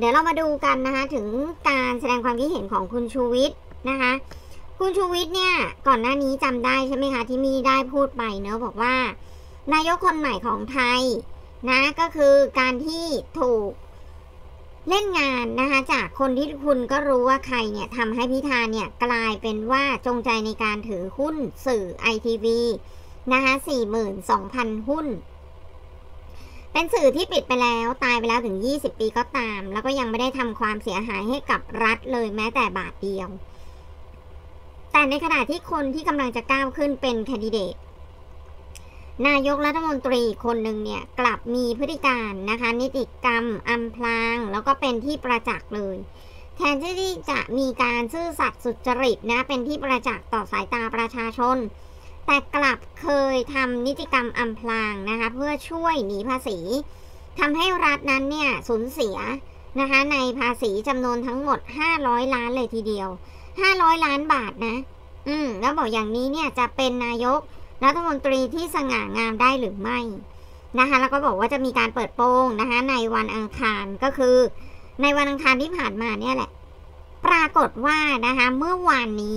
ดี๋ยวเรามาดูกันนะคะถึงการแสดงความคิดเห็นของคุณชูวิทย์นะคะคุณชูวิทย์เนี่ยก่อนหน้านี้จำได้ใช่ไหมคะที่มีได้พูดไปเนอะบอกว่านายกคนใหม่ของไทยนะก็คือการที่ถูกเล่นงานนะคะจากคนที่คุณก็รู้ว่าใครเนี่ยทำให้พิธาเนี่ยกลายเป็นว่าจงใจในการถือหุ้นสื่อ ITV นะคะ 42,000 หุ้นเป็นสื่อที่ปิดไปแล้วตายไปแล้วถึง20 ปีก็ตามแล้วก็ยังไม่ได้ทำความเสียหายให้กับรัฐเลยแม้แต่บาทเดียวแต่ในขณะที่คนที่กำลังจะก้าวขึ้นเป็นแคนดิเดตนายกรัฐมนตรีคนหนึ่งเนี่ยกลับมีพฤติการนะคะนิติกรรมอำพรางแล้วก็เป็นที่ประจักษ์เลยแทนที่จะมีการซื่อสัตย์สุจริตนะเป็นที่ประจักษ์ต่อสายตาประชาชนแต่กลับเคยทำนิติกรรมอำพรางนะคะเพื่อช่วยหนีภาษีทำให้รัฐนั้นเนี่ยสูญเสียนะคะในภาษีจำนวนทั้งหมด500 ล้านเลยทีเดียว500 ล้านบาทนะแล้วบอกอย่างนี้เนี่ยจะเป็นนายกรัฐมนตรีที่สง่างามได้หรือไม่นะคะแล้วก็บอกว่าจะมีการเปิดโปงนะคะในวันอังคารก็คือในวันอังคารที่ผ่านมาเนี่ยแหละปรากฏว่านะคะเมื่อวานนี้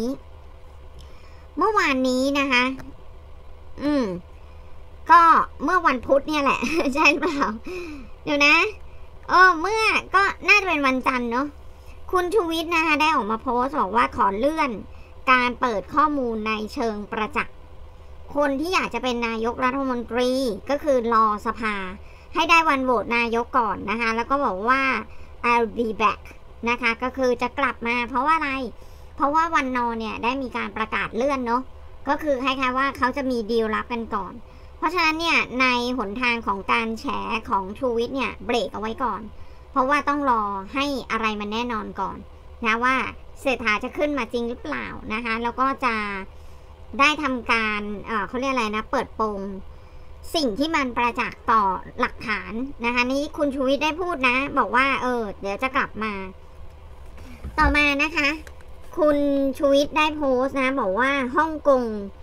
นะคะก็เมื่อวันพุธเนี่ยแหละใช่เปล่าเดี๋ยวนะเมื่อก็น่าจะเป็นวันจันทร์เนาะคุณชูวิทย์นะคะได้ออกมาโพสต์บอกว่าขอเลื่อนการเปิดข้อมูลในเชิงประจักษ์คนที่อยากจะเป็นนายกรัฐมนตรีก็คือรอสภาให้ได้วันโหวตนายกก่อนนะคะแล้วก็บอกว่า I'll be back นะคะก็คือจะกลับมาเพราะว่าอะไรเพราะว่าวันนอเนี่ยได้มีการประกาศเลื่อนเนาะก็คือคล้ายๆว่าเขาจะมีดีลลับกันก่อนเพราะฉะนั้นเนี่ยในหนทางของการแฉของชูวิทย์เนี่ยเบรกเอาไว้ก่อนเพราะว่าต้องรอให้อะไรมันแน่นอนก่อนนะว่าเศรษฐาจะขึ้นมาจริงหรือเปล่านะคะแล้วก็จะได้ทำการเขาเรียกอะไรนะเปิดโปงสิ่งที่มันประจักษ์ต่อหลักฐานนะคะนี่คุณชูวิทย์ได้พูดนะบอกว่าเดี๋ยวจะกลับมาต่อมานะคะคุณชูวิทย์ได้โพสต์นะบอกว่าฮ่องกง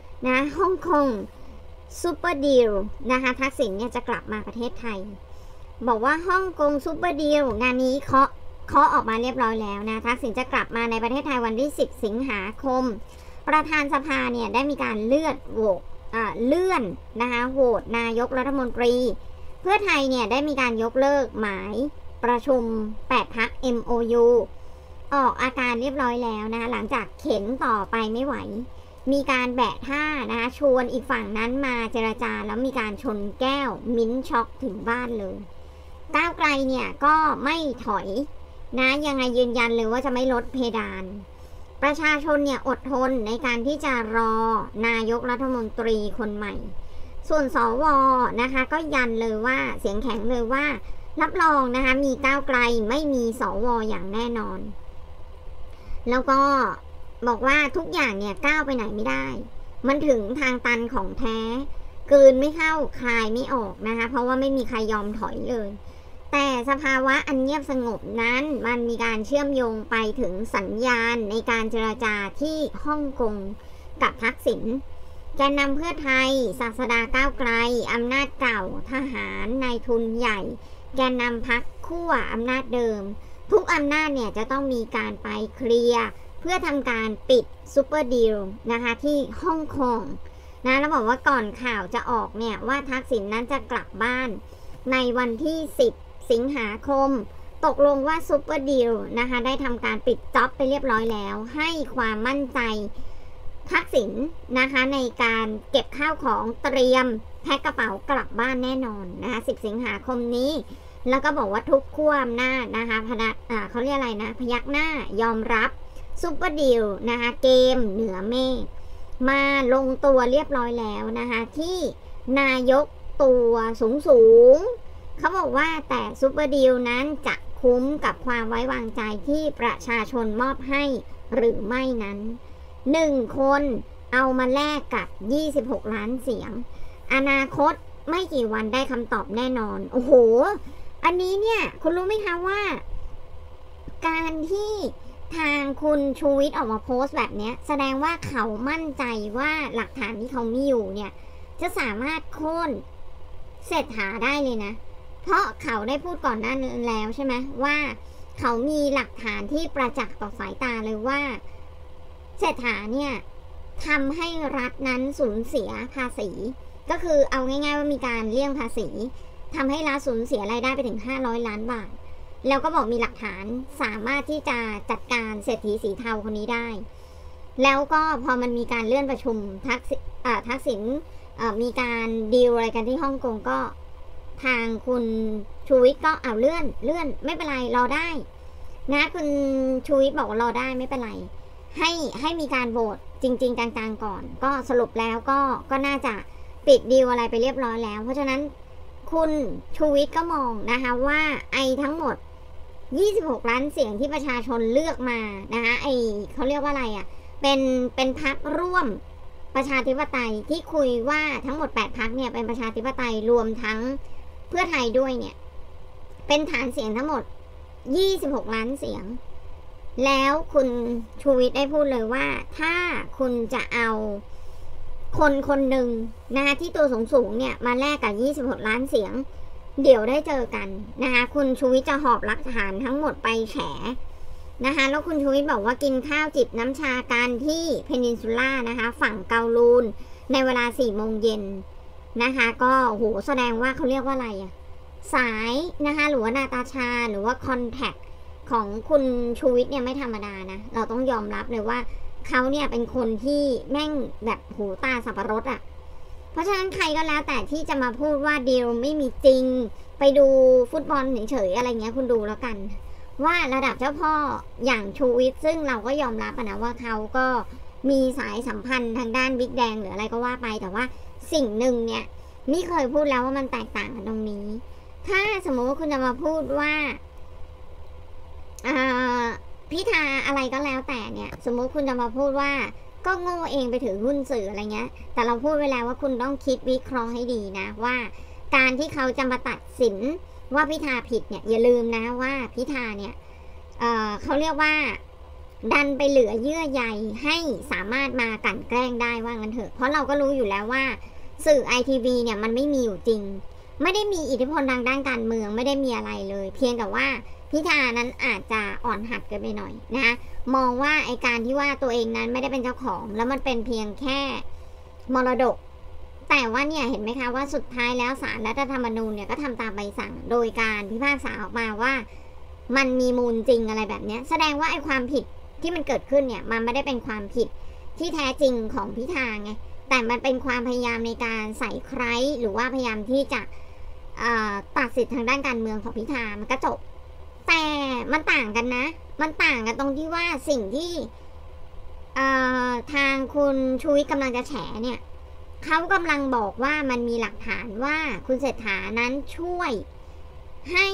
ซูเปอร์ดีลนะคะทักษิณเนี่ยจะกลับมาประเทศไทยบอกว่าฮ่องกงซูเปอร์ดีลงานนี้เคาะออกมาเรียบร้อยแล้วนะทักษิณจะกลับมาในประเทศไทยวันที่10 สิงหาคมประธานสภาเนี่ยได้มีการเลื่อนนะคะโหวตนายกรัฐมนตรีเพื่อไทยเนี่ยได้มีการยกเลิกหมายประชุม8 พรรค MOU ออกอาการเรียบร้อยแล้วนะคะหลังจากเข็นต่อไปไม่ไหวมีการแบะท่านะคะชวนอีกฝั่งนั้นมาเจรจาแล้วมีการชนแก้วมิ้นช็อกถึงบ้านเลยก้าวไกลเนี่ยก็ไม่ถอยนะยังไงยืนยันเลยว่าจะไม่ลดเพดานประชาชนเนี่ยอดทนในการที่จะรอนายกรัฐมนตรีคนใหม่ส่วนสวนะคะก็ยันเลยว่าเสียงแข็งเลยว่ารับรองนะคะมีก้าวไกลไม่มีสวอย่างแน่นอนแล้วก็บอกว่าทุกอย่างเนี่ยก้าวไปไหนไม่ได้มันถึงทางตันของแท้กลืนไม่เข้าคายไม่ออกนะคะเพราะว่าไม่มีใครยอมถอยเลยแต่สภาวะอันเงียบสงบนั้นมันมีการเชื่อมโยงไปถึงสัญญาณในการเจรจาที่ฮ่องกงกับทักษิณแกนนำเพื่อไทยศาสดาก้าวไกลอำนาจเก่าทหารนายทุนใหญ่แกนนำพรรคขั้วอำนาจเดิมทุกอำนาจเนี่ยจะต้องมีการไปเคลียร์เพื่อทำการปิดซูเปอร์ดีลนะคะที่ฮ่องกงนะแล้วบอกว่าก่อนข่าวจะออกเนี่ยว่าทักษิณนั้นจะกลับบ้านในวันที่10 สิงหาคมตกลงว่าซูเปอร์ดีลนะคะได้ทำการปิดจ็อบไปเรียบร้อยแล้วให้ความมั่นใจทักษิณนะคะในการเก็บข้าวของเตรียมแพ็คกระเป๋ากลับบ้านแน่นอนนะคะ10 สิงหาคมนี้แล้วก็บอกว่าทุกขั้วอำนาจนะคะเขาเรียกอะไรนะพยักหน้ายอมรับซูเปอร์ดีลนะคะเกมเหนือเมฆมาลงตัวเรียบร้อยแล้วนะคะที่นายกตัวสูงเขาบอกว่าแต่ซูเปอร์ดีลนั้นจะคุ้มกับความไว้วางใจที่ประชาชนมอบให้หรือไม่นั้น1 คนเอามาแลกกับ26 ล้านเสียงอนาคตไม่กี่วันได้คำตอบแน่นอนโอ้โหอันนี้เนี่ยคุณรู้ไหมคะว่าการที่ทางคุณชูวิทย์ออกมาโพสต์แบบนี้แสดงว่าเขามั่นใจว่าหลักฐานที่เขามีอยู่เนี่ยจะสามารถโค่นเศรษฐาได้เลยนะเพราะเขาได้พูดก่อนหน้านั้นแล้วใช่ไหมว่าเขามีหลักฐานที่ประจักษ์ต่อสายตาเลยว่าเศรษฐาเนี่ยทำให้รัฐนั้นสูญเสียภาษีก็คือเอาง่ายๆว่ามีการเลี่ยงภาษีทำให้รัฐสูญเสียรายได้ไปถึง500 ล้านบาทแล้วก็บอกมีหลักฐานสามารถที่จะจัดการเศรษฐีสีเทาคนนี้ได้แล้วก็พอมันมีการเลื่อนประชุมทักษิณมีการดีลอะไรกันที่ฮ่องกงก็ทางคุณชูวิทย์ก็เอาเลื่อนไม่เป็นไรรอได้นะคุณชูวิทย์บอกว่ารอได้ไม่เป็นไรให้มีการโหวตจริงๆกลางๆก่อนก็สรุปแล้วก็น่าจะปิดดีลอะไรไปเรียบร้อยแล้วเพราะฉะนั้นคุณชูวิทย์ก็มองนะคะว่าทั้งหมด26 ล้านเสียงที่ประชาชนเลือกมานะคะเขาเรียกว่าอะไรอ่ะเป็นพรรคร่วมประชาธิปไตยที่คุยว่าทั้งหมด8 พรรคเนี่ยเป็นประชาธิปไตยรวมทั้งเพื่อไทยด้วยเนี่ยเป็นฐานเสียงทั้งหมด26 ล้านเสียงแล้วคุณชูวิทย์ได้พูดเลยว่าถ้าคุณจะเอาคนหนึ่งนะคะที่ตัวสูงเนี่ยมาแลกกับ26 ล้านเสียงเดี๋ยวได้เจอกันนะคะคุณชูวิทย์จะหอบหลักฐานทั้งหมดไปแฉนะคะแล้วคุณชูวิทย์บอกว่ากินข้าวจิบน้ำชากันที่เพนินซูล่านะคะฝั่งเกาลูนในเวลา4 โมงเย็นนะคะก็โหแสดงว่าเขาเรียกว่าอะไรอะสายนะคะหรือว่านาตาชาหรือว่าคอนแทคของคุณชูวิทย์เนี่ยไม่ธรรมดานะเราต้องยอมรับเลยว่าเขาเนี่ยเป็นคนที่แม่งแบบหูตาสับปะรดอ่ะเพราะฉะนั้นใครก็แล้วแต่ที่จะมาพูดว่าดีลไม่มีจริงไปดูฟุตบอลเฉยๆอะไรเงี้ยคุณดูแล้วกันว่าระดับเจ้าพ่ออย่างชูวิทย์ซึ่งเราก็ยอมรับนะว่าเขาก็มีสายสัมพันธ์ทางด้านบิ๊กแดงหรืออะไรก็ว่าไปแต่ว่าสิ่งหนึ่งเนี่ยนี่เคยพูดแล้วว่ามันแตกต่างกันตรงนี้ถ้าสมมติว่าคุณจะมาพูดว่าพิธาอะไรก็แล้วแต่เนี่ยสมมติคุณจะมาพูดว่าก็โง่เองไปถือหุ้นสื่ออะไรเงี้ยแต่เราพูดไว้แล้วว่าคุณต้องคิดวิเคราะห์ให้ดีนะว่าการที่เขาจะมาตัดสินว่าพิธาผิดเนี่ยอย่าลืมนะว่าพิธาเนี่ยเขาเรียกว่าดันไปเหลือเยื่อใยให้สามารถมากลั่นแกล้งได้ว่างั้นเถอะเพราะเราก็รู้อยู่แล้วว่าสื่อ ITV เนี่ยมันไม่มีอยู่จริงไม่ได้มีอิทธิพลทางด้านการเมืองไม่ได้มีอะไรเลยเพียงแต่ว่าพิธานั้นอาจจะอ่อนหัดกันไปหน่อยนะมองว่าการที่ว่าตัวเองนั้นไม่ได้เป็นเจ้าของแล้วมันเป็นเพียงแค่มรดกแต่ว่าเนี่ยเห็นไหมคะว่าสุดท้ายแล้วศาลรัฐธรรมนูญเนี่ยก็ทำตามใบสั่งโดยการพิพากษาออกมาว่ามันมีมูลจริงอะไรแบบนี้แสดงว่าความผิดที่มันเกิดขึ้นเนี่ยมันไม่ได้เป็นความผิดที่แท้จริงของพิธาไงแต่มันเป็นความพยายามในการใส่ไคร้หรือว่าพยายามที่จะตัดสิทธิทางด้านการเมืองของพิธามันก็จบแต่มันต่างกันนะมันต่างกันตรงที่ว่าสิ่งที่ทางคุณชูวิทย์กำลังจะแฉเนี่ยเขากำลังบอกว่ามันมีหลักฐานว่าคุณเศรษฐานั้นช่วยให้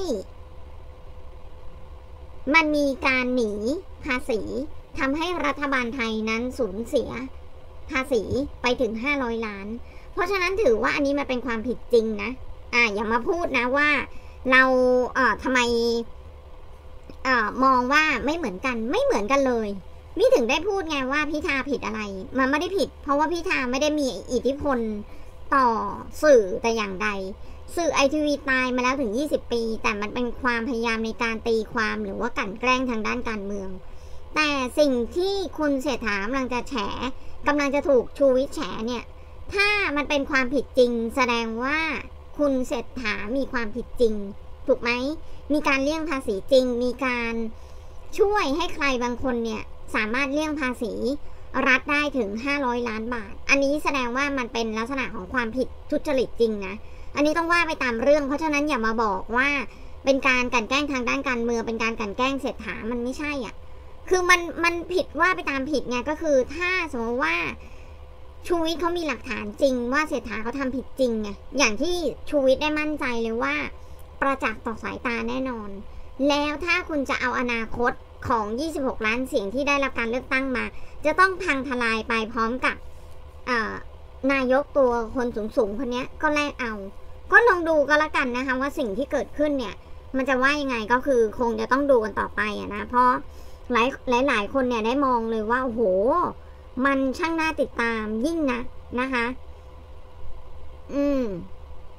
มันมีการหนีภาษีทำให้รัฐบาลไทยนั้นสูญเสียภาษีไปถึง500 ล้านเพราะฉะนั้นถือว่าอันนี้มันเป็นความผิดจริงนะอย่ามาพูดนะว่าเราทำไมมองว่าไม่เหมือนกันเลยนี่ถึงได้พูดไงว่าพิธาผิดอะไรมันไม่ได้ผิดเพราะว่าพิธาไม่ได้มีอิทธิพลต่อสื่อแต่อย่างใดสื่อ ITV ตายมาแล้วถึง20 ปีแต่มันเป็นความพยายามในการตีความหรือว่ากลั่นแกล้งทางด้านการเมืองแต่สิ่งที่คุณเศรษฐากำลังจะแฉกำลังจะถูกชูวิทย์แฉเนี่ยถ้ามันเป็นความผิดจริงแสดงว่าคุณเศรษฐามีความผิดจริงถูกไหมมีการเลี่ยงภาษีจริงมีการช่วยให้ใครบางคนเนี่ยสามารถเลี่ยงภาษีรัฐได้ถึง500 ล้านบาทอันนี้แสดงว่ามันเป็นลักษณะของความผิดทุจริตจริงนะอันนี้ต้องว่าไปตามเรื่องเพราะฉะนั้นอย่ามาบอกว่าเป็นการกลั่นแกล้งทางด้านการเมืองเป็นการกลั่นแกล้งเศรษฐามันไม่ใช่อ่ะคือมันผิดว่าไปตามผิดไงก็คือถ้าสมมติว่าชูวิทย์เขามีหลักฐานจริงว่าเศรษฐาเขาทำผิดจริงไงอย่างที่ชูวิทย์ได้มั่นใจเลยว่าประจักษ์ต่อสายตาแน่นอนแล้วถ้าคุณจะเอาอนาคตของ26 ล้านเสียงที่ได้รับการเลือกตั้งมาจะต้องพังทลายไปพร้อมกับนายกตัวคนสูงคนนี้ก็แลกเอาก็ลองดูก็แล้วกันนะคะว่าสิ่งที่เกิดขึ้นเนี่ยมันจะว่ายังไงก็คือคงจะต้องดูกันต่อไปนะเพราะหลายคนเนี่ยได้มองเลยว่าโอ้โหมันช่างน่าติดตามยิ่งนะนะคะ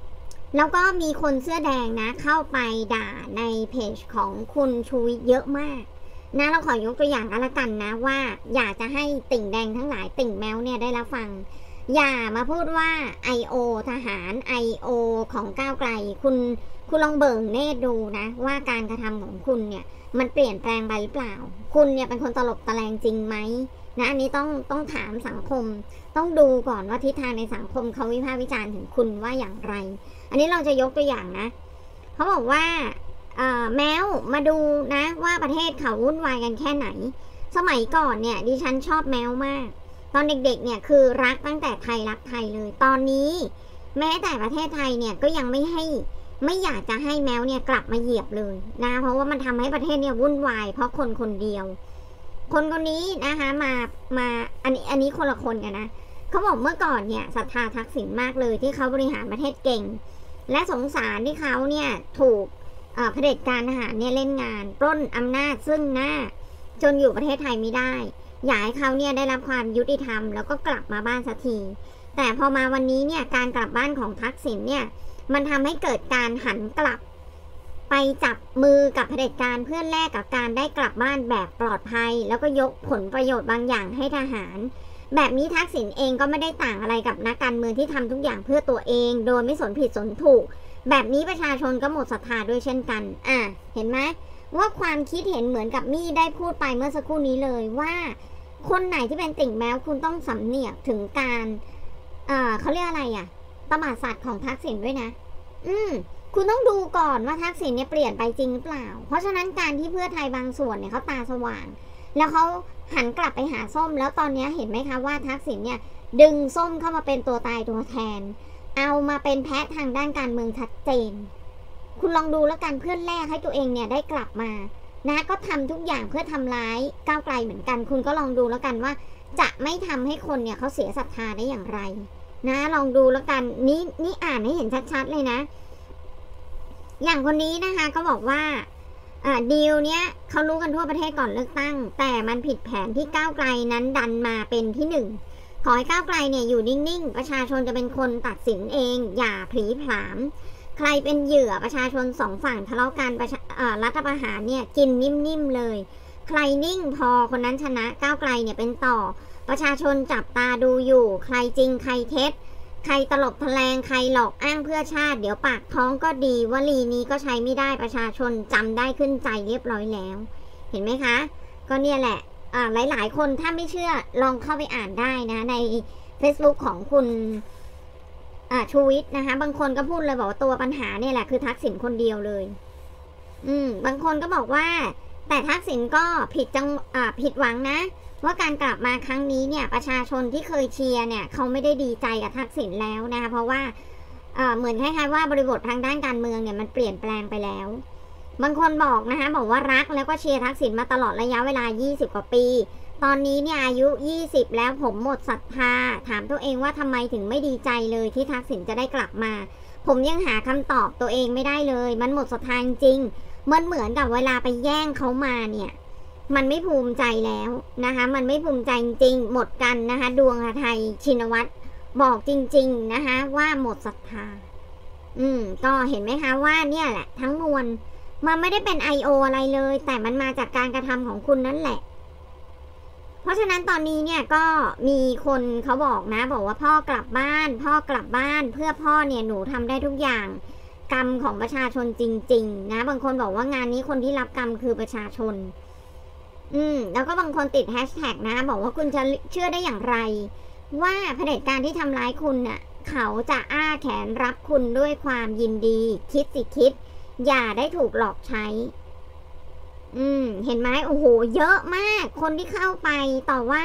แล้วก็มีคนเสื้อแดงนะเข้าไปด่าในเพจของคุณชูวิทย์เยอะมากนะเราขอยกตัวอย่างกันละกันนะว่าอยากจะให้ติ่งแดงทั้งหลายติ่งแมวเนี่ยได้รับฟังอย่ามาพูดว่า IO ทหาร IO ของก้าวไกลคุณลองเบิ่งเนตรดูนะว่าการกระทำของคุณเนี่ยมันเปลี่ยนแปลงไปหรือเปล่าคุณเนี่ยเป็นคนตลบตะแลงจริงไหมนะอันนี้ต้องถามสังคมต้องดูก่อนว่าทิศทางในสังคมเขาวิพากษ์วิจารณ์ถึงคุณว่าอย่างไรอันนี้เราจะยกตัวอย่างนะเขาบอกว่าแมวมาดูนะว่าประเทศเขาวุ่นวายกันแค่ไหนสมัยก่อนเนี่ยดิฉันชอบแมวมากตอนเด็กๆเนี่ยคือรักตั้งแต่ไทยรักไทยเลยตอนนี้แม้แต่ประเทศไทยเนี่ยก็ยังไม่อยากจะให้แมวเนี่ยกลับมาเหยียบเลยนะเพราะว่ามันทำให้ประเทศเนี่ยวุ่นวายเพราะคนคนเดียวคนนี้นะคะมาอันนี้คนละคนกันนะเขาบอกเมื่อก่อนเนี่ยศรัทธาทักษิณมากเลยที่เขาบริหารประเทศเก่งและสงสารที่เขาเนี่ยถูกเผด็จการทหารเนี่ยเล่นงานปล้นอำนาจซึ่งหน้าจนอยู่ประเทศไทยไม่ได้อยากให้เขาเนี่ยได้รับความยุติธรรมแล้วก็กลับมาบ้านสักทีแต่พอมาวันนี้เนี่ยการกลับบ้านของทักษิณเนี่ยมันทำให้เกิดการหันกลับไปจับมือกับเผด็จการเพื่อแลกกับการได้กลับบ้านแบบปลอดภัยแล้วก็ยกผลประโยชน์บางอย่างให้ทหารแบบนี้ทักษิณเองก็ไม่ได้ต่างอะไรกับนักการเมืองที่ทำทุกอย่างเพื่อตัวเองโดยไม่สนผิดสนถูกแบบนี้ประชาชนก็หมดศรัทธาด้วยเช่นกันเห็นไหมว่าความคิดเห็นเหมือนกับมี่ได้พูดไปเมื่อสักครู่นี้เลยว่าคนไหนที่เป็นติ่งแมวคุณต้องสำเนียกถึงการเขาเรียกอะไรประมาทสัตว์ของทักษิณด้วยนะคุณต้องดูก่อนว่าทักษิณเนี่ยเปลี่ยนไปจริงหรือเปล่าเพราะฉะนั้นการที่เพื่อไทยบางส่วนเนี่ยเขาตาสว่างแล้วเขาหันกลับไปหาส้มแล้วตอนนี้เห็นไหมคะว่าทักษิณเนี่ยดึงส้มเข้ามาเป็นตัวตายตัวแทนเอามาเป็นแพะทางด้านการเมืองชัดเจนคุณลองดูแล้วกันเพื่อนแรกให้ตัวเองเนี่ยได้กลับมานะก็ทำทุกอย่างเพื่อทำร้ายก้าวไกลเหมือนกันคุณก็ลองดูแล้วกันว่าจะไม่ทำให้คนเนี่ยเขาเสียศรัทธาได้อย่างไรนะลองดูแล้วกันนี่อ่านให้เห็นชัดๆเลยนะอย่างคนนี้นะคะก็บอกว่าดีลเนี้ยเขารู้กันทั่วประเทศก่อนเลือกตั้งแต่มันผิดแผนที่ก้าวไกลนั้นดันมาเป็นที่หนึ่งขอให้ก้าวไกลเนี่ยอยู่นิ่งๆประชาชนจะเป็นคนตัดสินเองอย่าผลีผลามใครเป็นเหยื่อประชาชนสองฝั่งทะเลาะกันรัฐประหารเนี่ยกินนิ่มๆเลยใครนิ่งพอคนนั้นชนะก้าวไกลเนี่ยเป็นต่อประชาชนจับตาดูอยู่ใครจริงใครเท็จใครตลบทแลงใครหลอกอ้างเพื่อชาติเดี๋ยวปากท้องก็ดีวลีนี้ก็ใช้ไม่ได้ประชาชนจำได้ขึ้นใจเรียบร้อยแล้วเห็นไหมคะก็เนี่ยแหละหลายๆคนถ้าไม่เชื่อลองเข้าไปอ่านได้นะใน Facebook ของคุณชูวิทย์นะคะบางคนก็พูดเลยบอกว่าตัวปัญหาเนี่ยแหละคือทักษิณคนเดียวเลยบางคนก็บอกว่าแต่ทักษิณก็ผิดหวังนะว่าการกลับมาครั้งนี้เนี่ยประชาชนที่เคยเชียร์เนี่ยเขาไม่ได้ดีใจกับทักษิณแล้วนะคะเพราะว่าเหมือนคล้ายๆว่าบริบททางด้านการเมืองเนี่ยมันเปลี่ยนแปลงไปแล้วบางคนบอกนะคะบอกว่ารักแล้วก็เชียร์ทักษิณมาตลอดระยะเวลา20กว่าปีตอนนี้เนี่ยอายุ20แล้วผมหมดศรัทธาถามตัวเองว่าทำไมถึงไม่ดีใจเลยที่ทักษิณจะได้กลับมาผมยังหาคำตอบตัวเองไม่ได้เลยมันหมดศรัทธาจริงมันเหมือนกับเวลาไปแย่งเขามาเนี่ยมันไม่ภูมิใจแล้วนะคะมันไม่ภูมิใจจริงหมดกันนะคะดวงไทยชินวัตรบอกจริงๆนะคะว่าหมดศรัทธาก็เห็นไหมคะว่าเนี่ยแหละทั้งมวลมันไม่ได้เป็น IO อะไรเลยแต่มันมาจากการกระทำของคุณนั่นแหละเพราะฉะนั้นตอนนี้เนี่ยก็มีคนเขาบอกนะบอกว่าพ่อกลับบ้านเพื่อพ่อเนี่ยหนูทำได้ทุกอย่างกรรมของประชาชนจริงๆนะบางคนบอกว่างานนี้คนที่รับกรรมคือประชาชนแล้วก็บางคนติดแฮชแท็กนะบอกว่าคุณจะเชื่อได้อย่างไรว่าเผด็จการที่ทำร้ายคุณน่ะเขาจะอ้าแขนรับคุณด้วยความยินดีคิดสิคิดอย่าได้ถูกหลอกใช้เห็นไหมโอ้โหเยอะมากคนที่เข้าไปต่อว่า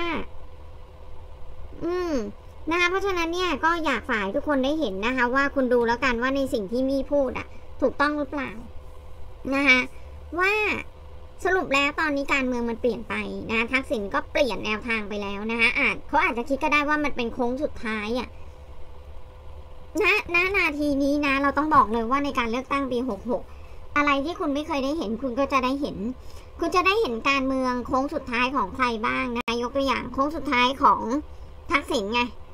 นะคะเพราะฉะนั้นเนี่ยก็อยากฝากทุกคนได้เห็นนะคะว่าคุณดูแล้วกันว่าในสิ่งที่มี่พูดถูกต้องหรือเปล่านะคะว่าสรุปแล้วตอนนี้การเมืองมันเปลี่ยนไปนะทักษิณก็เปลี่ยนแนวทางไปแล้วนะคะเขาอาจจะคิดก็ได้ว่ามันเป็นโค้งสุดท้ายณนาทีนี้นะเราต้องบอกเลยว่าในการเลือกตั้งปี66อะไรที่คุณไม่เคยได้เห็นคุณก็จะได้เห็นคุณจะได้เห็นการเมืองโค้งสุดท้ายของใครบ้างนะยกตัวอย่างโค้งสุดท้ายของทักษิณไง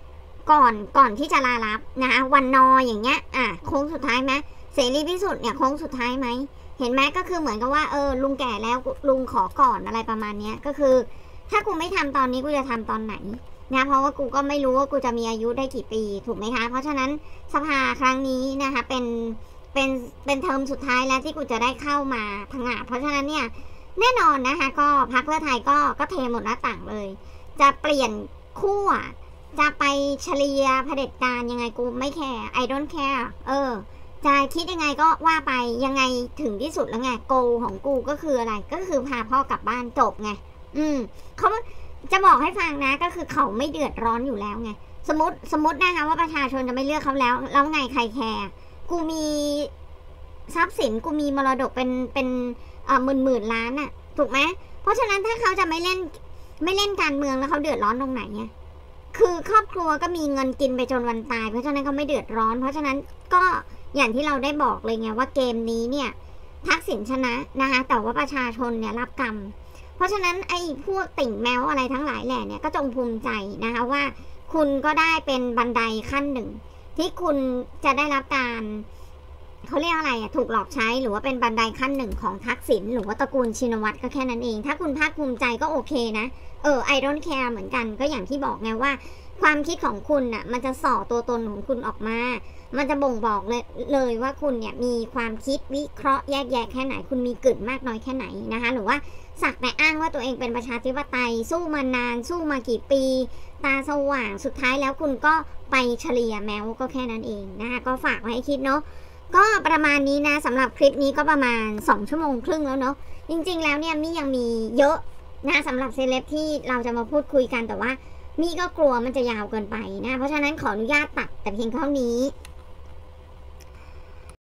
ก่อนที่จะลาลับนะคะวันนออย่างเงี้ยโค้งสุดท้ายไหมเสรีพิสุทธิ์เนี่ยโค้งสุดท้ายไหมเห็นไหมก็คือเหมือนกับว่าลุงแก่แล้วลุงขอก่อนอะไรประมาณเนี้ยก็คือถ้ากูไม่ทำตอนนี้กูจะทำตอนไหนนะเพราะว่ากูก็ไม่รู้ว่ากูจะมีอายุได้กี่ปีถูกไหมคะเพราะฉะนั้นสภาครั้งนี้นะคะเป็นเทอมสุดท้ายแล้วที่กูจะได้เข้ามาพังงาเพราะฉะนั้นเนี่ยแน่นอนนะคะก็พรรคเพื่อไทยก็เทหมดหน้าต่างเลยจะเปลี่ยนขั้วจะไปเฉลียเผด็จการยังไงกูไม่แคร์ I don't care จะคิดยังไงก็ว่าไปยังไงถึงที่สุดแล้วไงโกของกูก็คืออะไรก็คือพาพ่อกลับบ้านจบไงเขาจะบอกให้ฟังนะก็คือเขาไม่เดือดร้อนอยู่แล้วไงสมมตินะคะว่าประชาชนจะไม่เลือกเขาแล้วไงใครแคร์กูมีทรัพย์สินกูมีมรดกเป็นหมื่นล้านอะถูกไหมเพราะฉะนั้นถ้าเขาจะไม่เล่นการเมืองแล้วเขาเดือดร้อนตรงไหนเนี่ยคือครอบครัวก็มีเงินกินไปจนวันตายเพราะฉะนั้นเขาไม่เดือดร้อนเพราะฉะนั้นก็อย่างที่เราได้บอกเลยไงว่าเกมนี้เนี่ยทักษิณชนะนะคะแต่ว่าประชาชนเนี่ยรับกรรมเพราะฉะนั้นไอ้พวกติ่งแมวอะไรทั้งหลายแหล่เนี่ยก็จงภูมิใจนะคะว่าคุณก็ได้เป็นบันไดขั้นหนึ่งที่คุณจะได้รับการเขาเรียกอะไรถูกหลอกใช้หรือว่าเป็นบันไดขั้นหนึ่งของทักษิณหรือว่าตระกูลชินวัตรก็แค่นั้นเองถ้าคุณภาคภูมิใจก็โอเคนะI don't care เหมือนกันก็อย่างที่บอกไงว่าความคิดของคุณน่ะมันจะส่อตัวตนของคุณออกมามันจะบ่งบอกเลยว่าคุณเนี่ยมีความคิดวิเคราะห์แยกแยะแค่ไหนคุณมีกึ่นมากน้อยแค่ไหนนะคะหรือว่าสักแต่อ้างว่าตัวเองเป็นประชาธิปไตยสู้มานานสู้มากี่ปีตาสว่างสุดท้ายแล้วคุณก็ไปเฉลี่ยแมวก็แค่นั้นเองนะคะก็ฝากไว้ให้คิดเนาะก็ประมาณนี้นะสำหรับคลิปนี้ก็ประมาณ2 ชั่วโมงครึ่งแล้วเนาะจริงๆแล้วเนี่ยมี่ยังมีเยอะนะสำหรับเซเลบที่เราจะมาพูดคุยกันแต่ว่ามี่ก็กลัวมันจะยาวเกินไปนะเพราะฉะนั้นขออนุญาตตัดแต่เพียงเท่านี้